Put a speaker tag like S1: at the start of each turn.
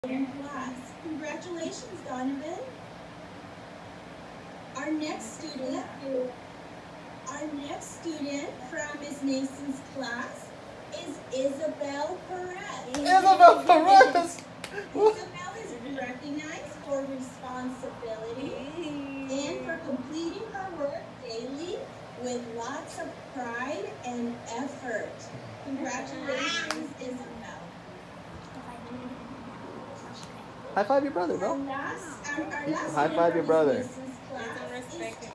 S1: in class. Congratulations, Donovan. Our next student from Ms. Mason's class is Isabel Perez.
S2: Isabel Perez!
S1: Isabel is recognized for responsibility and for completing her work daily with lots of pride and effort. Congratulations, Isabel.
S2: High five your brother, bro.
S1: Our last
S2: High five your brother.
S1: Class is